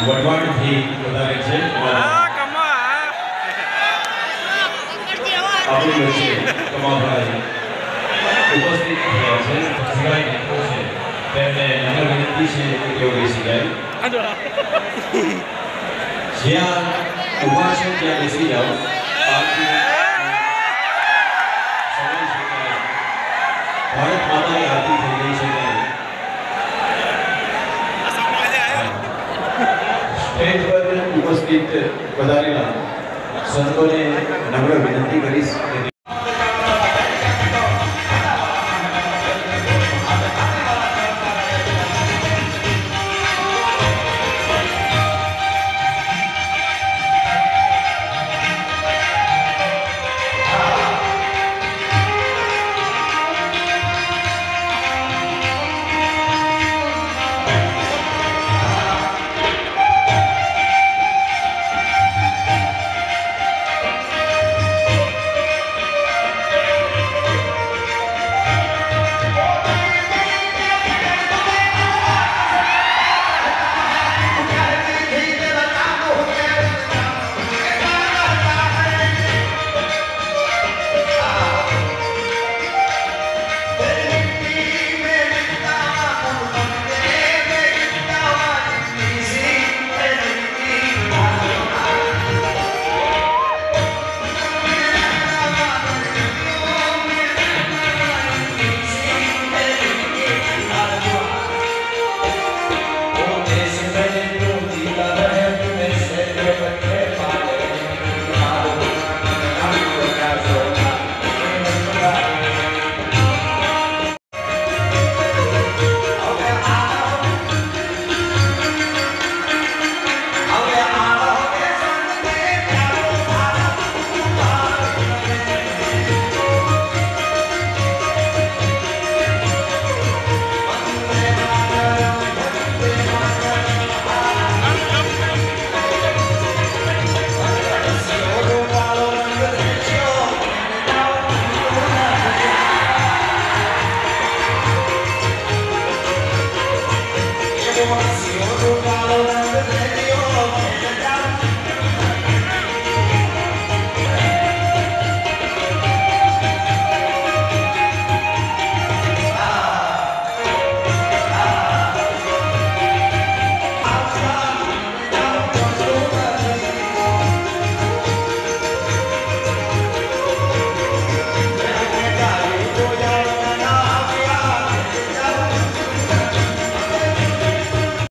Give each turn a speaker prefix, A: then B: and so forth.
A: વઢવાણથી વધારે છે આપણી વચ્ચે કમાભાઈ ઉપસ્થિત થયા છે સિવાય મિત્રો છે તેમને નમ્ર વિનંતી છે કે તેઓ બેસી જાય જ્યાં ઊભા છે ત્યાં બેસી જાઓ ભારત માતાની આરતી થઈ ગઈ છે સ્ટેજ પર ઉપસ્થિત પધારેલા સંતોને નમ્ર વિનંતી કરીશ